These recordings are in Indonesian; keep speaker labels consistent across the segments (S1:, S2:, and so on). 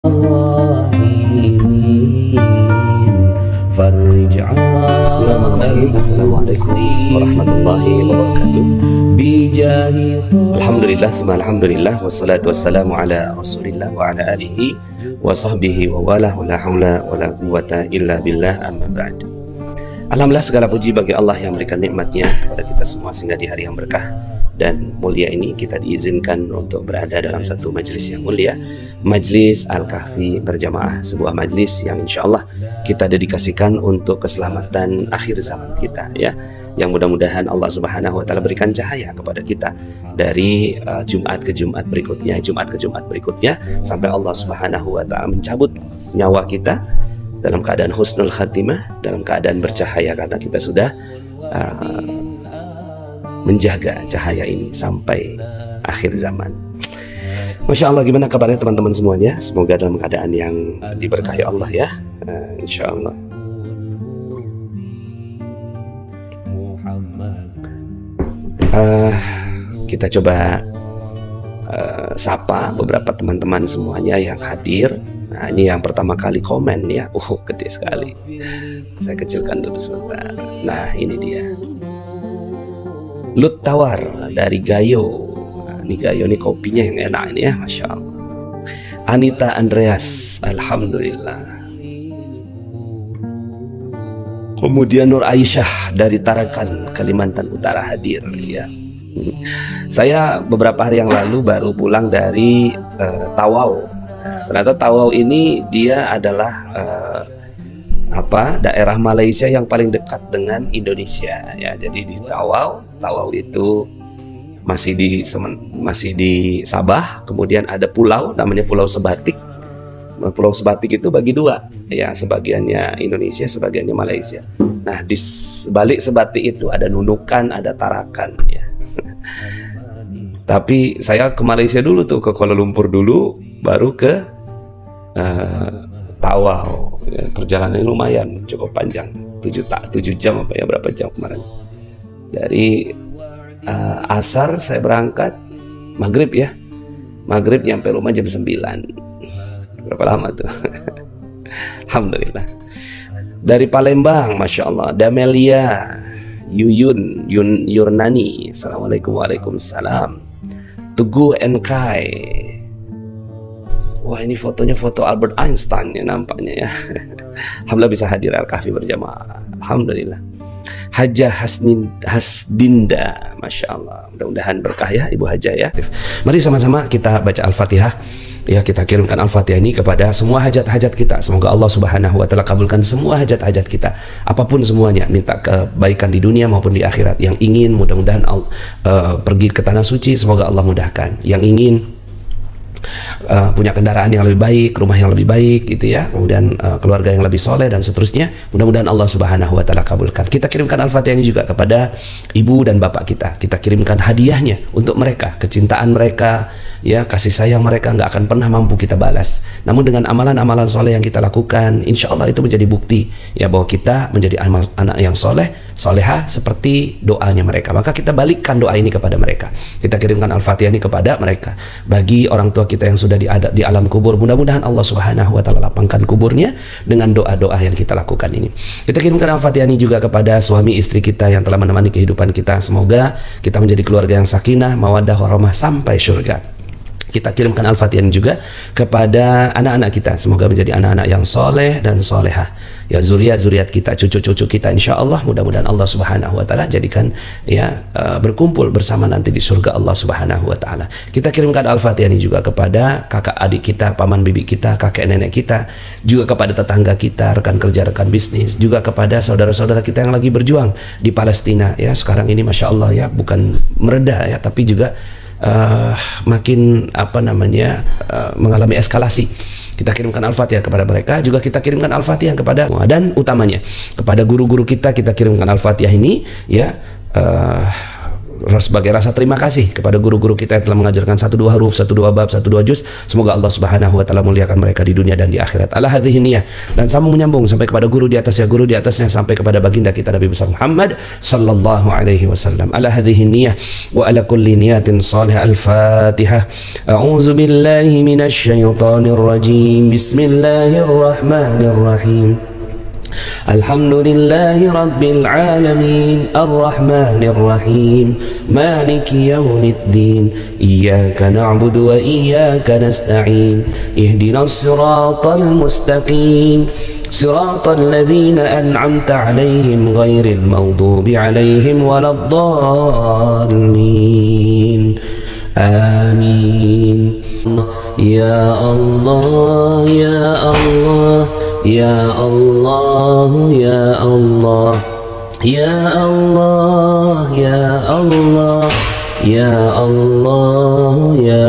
S1: Bismillahirrahmanirrahim. Assalamualaikum warahmatullahi wabarakatuh. Alhamdulillah, alhamdulillah, wassalatu wassalamu ala rasulillah wa ala alihi wa sahbihi wa wala la hawla wa la quwwata illa billah, amma ba'd. Alhamdulillah, segala puji bagi Allah yang memberikan nikmatnya kepada kita semua sehingga di hari yang berkah dan mulia ini kita diizinkan untuk berada dalam satu majelis yang mulia, Majelis Al-Kahfi Berjamaah, sebuah majelis yang insya Allah kita dedikasikan untuk keselamatan akhir zaman kita, ya, yang mudah-mudahan Allah Subhanahu wa Ta'ala berikan cahaya kepada kita dari Jumat ke Jumat berikutnya, Jumat ke Jumat berikutnya, sampai Allah Subhanahu wa Ta'ala mencabut nyawa kita dalam keadaan husnul khatimah, dalam keadaan bercahaya, karena kita sudah menjaga cahaya ini sampai akhir zaman. Masya Allah, gimana kabarnya teman-teman semuanya? Semoga dalam keadaan yang diberkahi Allah, ya. Insya Allah. Kita coba sapa beberapa teman-teman semuanya yang hadir. Nah, ini yang pertama kali komen, ya. Gede sekali. Saya kecilkan dulu sebentar. Nah, ini dia. Lut Tawar dari Gayo. Nah, ini Gayo, ini kopinya yang enak ini, ya, Masya Allah. Anita Andreas, alhamdulillah. Kemudian Nur Aisyah dari Tarakan, Kalimantan Utara hadir, ya. Saya beberapa hari yang lalu baru pulang dari Tawau. Ternyata Tawau ini dia adalah daerah Malaysia yang paling dekat dengan Indonesia, ya. Jadi di Tawau itu masih di Sabah, kemudian ada pulau namanya Pulau Sebatik. Pulau Sebatik itu bagi dua, ya, sebagiannya Indonesia, sebagiannya Malaysia. Nah, di balik Sebatik itu ada Nunukan, ada Tarakan, ya. Tapi saya ke Malaysia dulu tuh, ke Kuala Lumpur dulu, baru ke Tawau, ya. Perjalanannya lumayan cukup panjang, 7 jam apa ya, berapa jam kemarin. Dari asar saya berangkat, maghrib, ya, maghrib nyampe rumah jam 9. Berapa lama tuh? Alhamdulillah. Dari Palembang, Masya Allah, Damelia Yurnani, Assalamualaikum, waalaikumsalam. Teguh Enkai. Wah, ini fotonya foto Albert Einstein, ya, nampaknya, ya. Alhamdulillah bisa hadir Al-Kahfi Berjamaah, alhamdulillah. Hajah Hasdinda, Masya Allah, mudah-mudahan berkah, ya, Ibu Hajah, ya. Mari sama-sama kita baca Al-Fatihah, ya. Kita kirimkan Al-Fatihah ini kepada semua hajat-hajat kita. Semoga Allah Subhanahu wa Ta'ala kabulkan semua hajat-hajat kita, apapun semuanya, minta kebaikan di dunia maupun di akhirat. Yang ingin mudah-mudahan pergi ke tanah suci, semoga Allah mudahkan. Yang ingin punya kendaraan yang lebih baik, rumah yang lebih baik, gitu, ya, kemudian keluarga yang lebih soleh dan seterusnya, mudah-mudahan Allah Subhanahu wa Ta'ala kabulkan. Kita kirimkan Al-Fatihah ini juga kepada ibu dan bapak kita. Kita kirimkan hadiahnya untuk mereka, kecintaan mereka, ya, kasih sayang mereka nggak akan pernah mampu kita balas. Namun dengan amalan-amalan soleh yang kita lakukan, insya Allah itu menjadi bukti, ya, bahwa kita menjadi anak yang soleh, soleha seperti doanya mereka. Maka kita balikkan doa ini kepada mereka. Kita kirimkan Al-Fatihah ini kepada mereka. Bagi orang tua kita yang sudah di alam kubur, mudah-mudahan Allah Subhanahu wa Ta'ala lapangkan kuburnya dengan doa-doa yang kita lakukan ini. Kita kirimkan Al-Fatihah ini juga kepada suami istri kita yang telah menemani kehidupan kita. Semoga kita menjadi keluarga yang sakinah, mawaddah, warahmah sampai surga. Kita kirimkan Al-Fatihah juga kepada anak-anak kita. Semoga menjadi anak-anak yang soleh dan solehah, ya, zuriat-zuriat kita, cucu-cucu kita, insya Allah mudah-mudahan Allah Subhanahu wa Ta'ala jadikan, ya, berkumpul bersama nanti di surga Allah Subhanahu wa Ta'ala. Kita kirimkan Al-Fatihah ini juga kepada kakak adik kita, paman bibi kita, kakek nenek kita, juga kepada tetangga kita, rekan kerja, rekan bisnis, juga kepada saudara-saudara kita yang lagi berjuang di Palestina, ya. Sekarang ini Masya Allah, ya, bukan mereda, ya, tapi juga makin mengalami eskalasi. Kita kirimkan Al-Fatihah kepada mereka. Juga kita kirimkan Al-Fatihah kepada, dan utamanya kepada guru-guru kita, kita kirimkan Al-Fatihah ini, ya, sebagai rasa terima kasih kepada guru-guru kita yang telah mengajarkan 1-2 huruf, 1-2 bab, 1-2 juz. Semoga Allah Subhanahu wa taala muliakan mereka di dunia dan di akhirat. Ala hadhihi niyah, dan sambung menyambung sampai kepada guru di atasnya, guru di atasnya, sampai kepada baginda kita Nabi besar Muhammad sallallahu alaihi wasallam. Ala hadhihi niyah wa ala kulli niyatin salihah. Al-Fatihah. A'udzu billahi minasy syaithanir rajim. Bismillahirrahmanirrahim. Alhamdulillahi Rabbil Alamin, Ar-Rahmanir Rahim, Maliki Yawmiddin, Iyyaka na'budu wa iyyaka nasta'in, Ihdinas siratal mustaqim, Siratal ladzina an'amta 'alaihim ghairil maghdubi 'alaihim waladdallin. Amin. Ya Allah, ya Allah, ya Allah, ya Allah, ya Allah, ya Allah, ya Allah, ya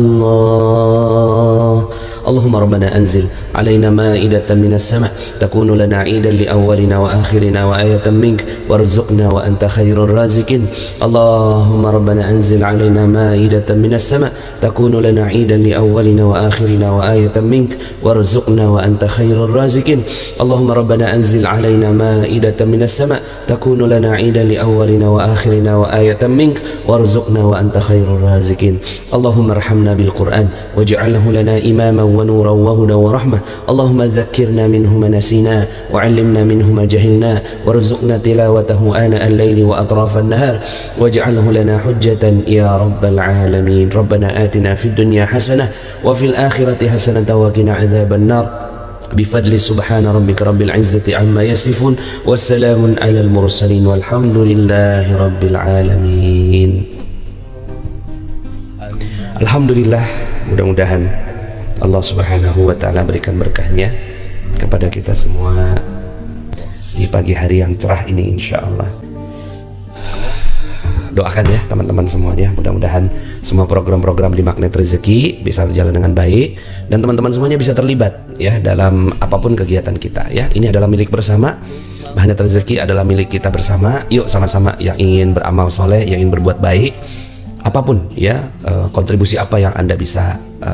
S1: Allah. Allahumma rabbana anzil علينا مائدة من السماء تكون لنا عيدا لأولنا وآخرنا وآية منك وارزقنا وأنت خير الرازقين. اللهم ربنا أنزل علينا مائدة من السماء تكون لنا عيدا لأولنا وآخرنا وآية منك وارزقنا وأنت خير الرازقين. اللهم ربنا أنزل علينا مائدة من السماء تكون لنا عيدا لأولنا وآخرنا وآية منك وارزقنا وأنت خير الرازقين. اللهم ارحمنا بالقرآن واجعله لنا إماما ونورا وهدى ورحمة. اللهم ذكرنا منه ما نسينا وعلمنا منه ما جهلنا وارزقنا تلاوته آناء الليل وأطراف النهار واجعله لنا حجة يا رب العالمين. ربنا آتنا في الدنيا حسنة وفي الآخرة حسنة وقنا عذاب النار بفضل سبحان ربك رب العزة عما يصفون والسلام على المرسلين والحمد لله رب العالمين. Alhamdulillah, mudah-mudahan Allah Subhanahu wa taala berikan berkahnya kepada kita semua di pagi hari yang cerah ini, insya Allah. Doakan ya teman-teman semuanya, mudah-mudahan semua program-program di Magnet Rezeki bisa berjalan dengan baik dan teman-teman semuanya bisa terlibat ya dalam apapun kegiatan kita ya. Ini adalah milik bersama. Magnet Rezeki adalah milik kita bersama. Yuk sama-sama yang ingin beramal soleh, yang ingin berbuat baik, apapun ya, kontribusi apa yang Anda bisa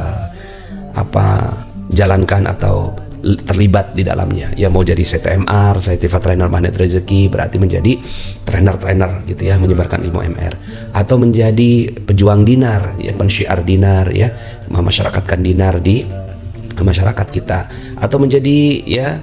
S1: jalankan atau terlibat di dalamnya ya. Mau jadi CTMR, Certified Trainer Magnet Rezeki, berarti menjadi trainer gitu ya, menyebarkan ilmu MR, atau menjadi pejuang dinar ya, pensyiar dinar ya, memasyarakatkan dinar di masyarakat kita, atau menjadi ya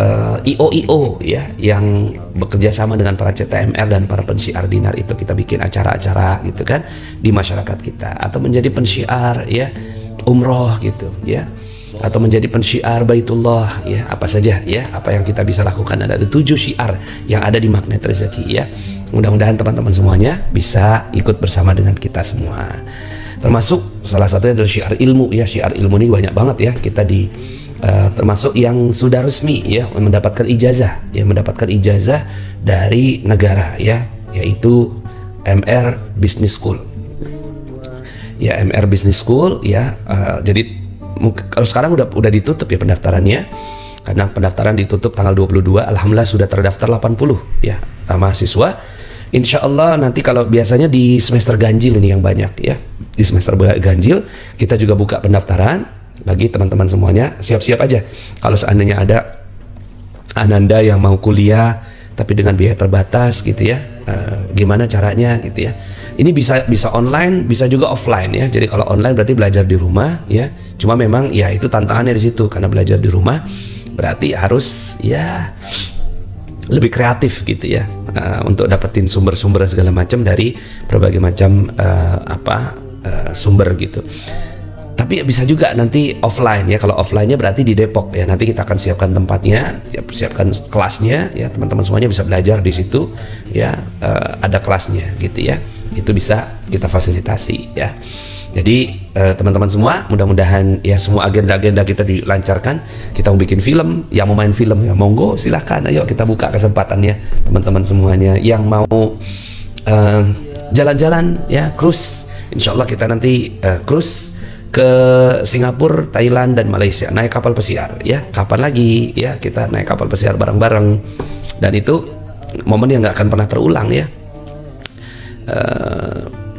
S1: IO ya yang bekerja sama dengan para CTMR dan para pensyiar dinar itu, kita bikin acara-acara gitu kan di masyarakat kita, atau menjadi pensyiar ya umroh gitu ya, atau menjadi pensyiar Baitullah ya, apa saja ya, apa yang kita bisa lakukan. Ada 7 syiar yang ada di Magnet Rezeki ya. Mudah-mudahan teman-teman semuanya bisa ikut bersama dengan kita semua, termasuk salah satunya adalah syiar ilmu ya. Syiar ilmu ini banyak banget ya, kita di termasuk yang sudah resmi ya mendapatkan ijazah ya, mendapatkan ijazah dari negara ya, yaitu MR Business School ya, MR Business School ya. Jadi kalau sekarang udah ditutup ya pendaftarannya, karena pendaftaran ditutup tanggal 22. Alhamdulillah sudah terdaftar 80 ya mahasiswa. Insya Allah nanti, kalau biasanya di semester ganjil ini yang banyak ya, di semester ganjil kita juga buka pendaftaran bagi teman-teman semuanya. Siap-siap aja kalau seandainya ada ananda yang mau kuliah tapi dengan biaya terbatas gitu ya, gimana caranya gitu ya. Ini bisa online, bisa juga offline ya. Jadi kalau online berarti belajar di rumah ya. Cuma memang ya itu tantangannya di situ, karena belajar di rumah berarti harus ya lebih kreatif gitu ya, untuk dapetin sumber-sumber segala macam dari berbagai macam sumber gitu. Tapi bisa juga nanti offline ya. Kalau offline-nya berarti di Depok ya. Nanti kita akan siapkan tempatnya, siapkan kelasnya ya. Teman-teman semuanya bisa belajar di situ ya. Ada kelasnya gitu ya. Itu bisa kita fasilitasi ya. Jadi teman-teman semua, mudah-mudahan ya semua agenda-agenda kita dilancarkan. Kita mau bikin film, yang mau main film ya monggo silahkan, ayo kita buka kesempatannya teman-teman semuanya. Yang mau jalan-jalan ya, cruise, insya Allah kita nanti cruise ke Singapura, Thailand dan Malaysia, naik kapal pesiar ya. Kapan lagi ya kita naik kapal pesiar bareng-bareng, dan itu momen yang nggak akan pernah terulang ya.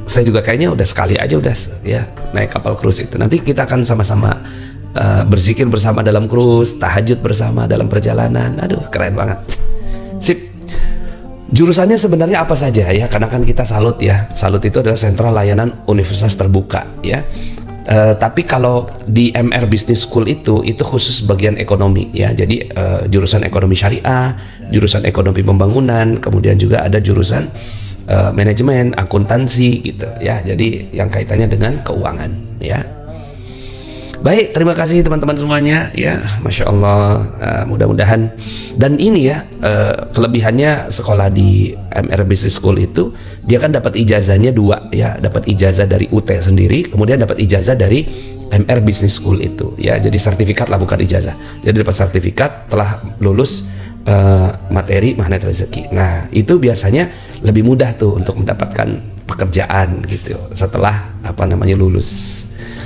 S1: saya juga kayaknya udah sekali aja udah ya naik kapal cruise itu. Nanti kita akan sama-sama berzikir bersama dalam cruise, tahajud bersama dalam perjalanan. Aduh, keren banget. Sip. Jurusannya sebenarnya apa saja ya? Karena kan kita salut ya. Salut itu adalah Sentra Layanan Universitas Terbuka ya. Tapi kalau di MR Business School itu khusus bagian ekonomi ya. Jadi jurusan ekonomi syariah, jurusan ekonomi pembangunan, kemudian juga ada jurusan manajemen, akuntansi gitu ya. Jadi yang kaitannya dengan keuangan ya. Baik, terima kasih teman-teman semuanya ya, Masya Allah. Mudah-mudahan, dan ini ya kelebihannya sekolah di MR Business School itu dia kan dapat ijazahnya dua ya, dapat ijazah dari UT sendiri, kemudian dapat ijazah dari MR Business School itu ya. Jadi sertifikat lah, bukan ijazah. Jadi dapat sertifikat telah lulus materi magnet rezeki. Nah itu biasanya lebih mudah tuh untuk mendapatkan pekerjaan gitu setelah lulus.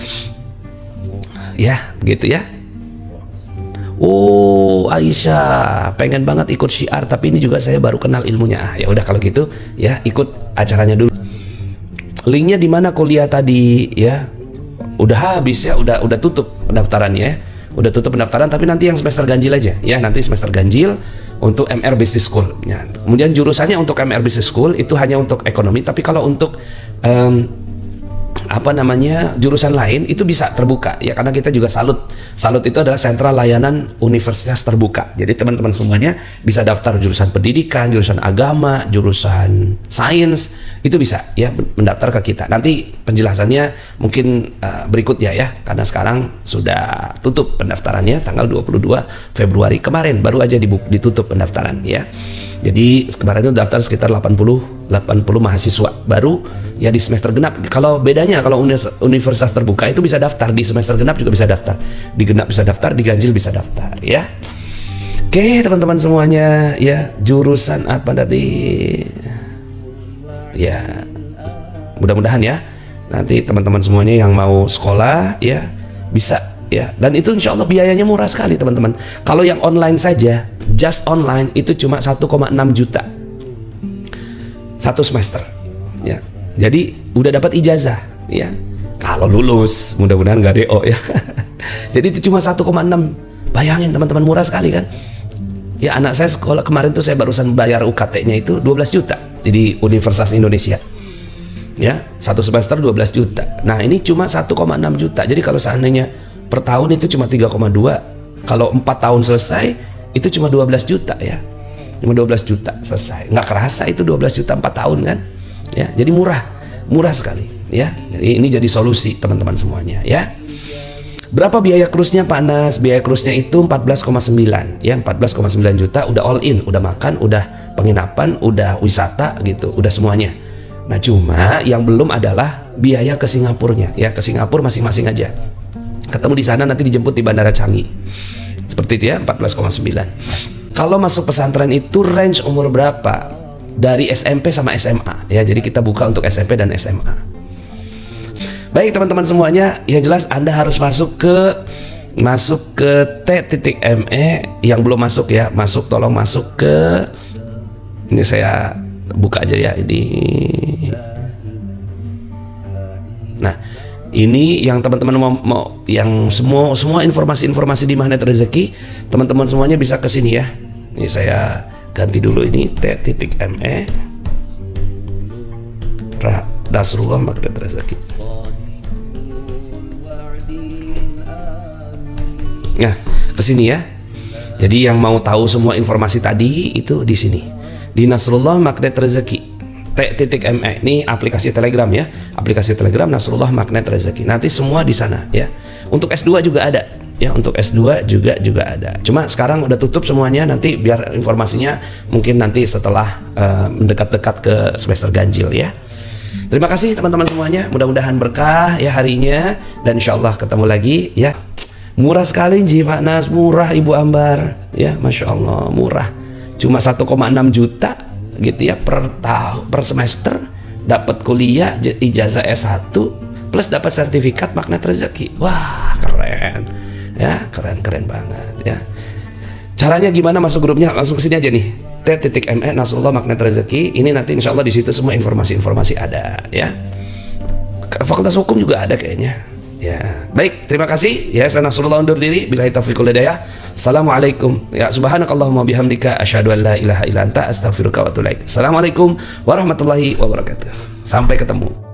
S1: Ya, begitu ya. Oh, Aisyah pengen banget ikut syiar, tapi ini juga saya baru kenal ilmunya. Ya udah kalau gitu ya, ikut acaranya dulu. Linknya di mana kuliah tadi ya? Udah habis ya, udah tutup pendaftarannya ya. Udah tutup pendaftaran, tapi nanti yang semester ganjil aja ya. Nanti semester ganjil untuk MR Business School. Ya. Kemudian jurusannya untuk MR Business School itu hanya untuk ekonomi, tapi kalau untuk jurusan lain itu bisa terbuka ya, karena kita juga salut itu adalah Sentra Layanan Universitas Terbuka. Jadi teman-teman semuanya bisa daftar jurusan pendidikan, jurusan agama, jurusan sains, itu bisa ya mendaftar ke kita. Nanti penjelasannya mungkin berikutnya ya, karena sekarang sudah tutup pendaftarannya tanggal 22 Februari kemarin, baru aja ditutup pendaftaran ya. Jadi kemarin itu daftar sekitar 80 mahasiswa baru ya di semester genap. Kalau bedanya, kalau universitas terbuka itu bisa daftar di semester genap, juga bisa daftar di genap, bisa daftar di ganjil, bisa daftar ya. Oke teman-teman semuanya ya, jurusan apa tadi ya, mudah-mudahan ya nanti teman-teman semuanya yang mau sekolah ya bisa ya. Dan itu insya Allah biayanya murah sekali teman-teman. Kalau yang online saja, just online itu cuma 1,6 juta satu semester ya. Jadi udah dapat ijazah ya, kalau lulus, mudah-mudahan nggak DO ya. Jadi itu cuma 1,6. Bayangin teman-teman, murah sekali kan ya. Anak saya sekolah kemarin tuh saya barusan bayar UKT-nya itu 12 juta di Universitas Indonesia ya, satu semester 12 juta. Nah ini cuma 1,6 juta. Jadi kalau seandainya per tahun itu cuma 3,2, kalau 4 tahun selesai itu cuma 12 juta ya, cuma 12 juta selesai. Nggak kerasa itu 12 juta 4 tahun kan ya. Jadi murah sekali ya. Jadi ini jadi solusi teman-teman semuanya ya. Berapa biaya cruise-nya Pak Nas? Biaya cruise-nya itu 14,9 ya, 14,9 juta, udah all in, udah makan, udah penginapan, udah wisata gitu, udah semuanya. Nah cuma yang belum adalah biaya ke Singapurnya ya. Ke Singapura masing-masing aja, ketemu di sana, nanti dijemput di Bandara Changi seperti itu ya, 14,9. Kalau masuk pesantren itu range umur berapa? Dari SMP sama SMA ya. Jadi kita buka untuk SMP dan SMA. Baik teman-teman semuanya, yang jelas Anda harus masuk ke T.ME. Yang belum masuk ya, tolong masuk ke, ini saya buka aja ya ini. Nah ini yang teman-teman mau yang semua informasi di Magnet Rezeki, teman-teman semuanya bisa ke sini ya. Ini saya ganti dulu ini T.ME Nasrullah Magnet Rezeki. Nah, ke sini ya. Jadi yang mau tahu semua informasi tadi itu di sini. Di Nasrullah Magnet Rezeki. T.ME ini aplikasi Telegram ya. Aplikasi Telegram Nasrullah Magnet Rezeki. Nanti semua di sana ya. Untuk S2 juga ada ya, untuk S2 juga ada. Cuma sekarang udah tutup semuanya, nanti biar informasinya mungkin nanti setelah mendekat-dekat ke semester ganjil ya. Terima kasih teman-teman semuanya, mudah-mudahan berkah ya harinya, dan insya Allah ketemu lagi ya. Murah sekali Pak Nas, murah Ibu Ambar ya, Masya Allah murah, cuma 1,6 juta gitu ya per semester, dapat kuliah ijazah S1 plus dapat sertifikat Magnet Rezeki. Wah keren ya, keren banget ya. Caranya gimana masuk grupnya? Langsung ke sini aja nih, T.ME Nasrullah Magnet Rezeki. Ini nanti insya Allah di situ semua informasi ada ya. Fakultas Hukum juga ada kayaknya. Ya, baik, terima kasih. Ya, saya Nasrullah undur diri. Billahi taufiq wal hidayah. Assalamualaikum. Ya, subhanakallahumma bihamdika asyhadu an la ilaha illa anta astaghfiruka wa atubu ilaik. Assalamualaikum warahmatullahi wabarakatuh. Sampai ketemu.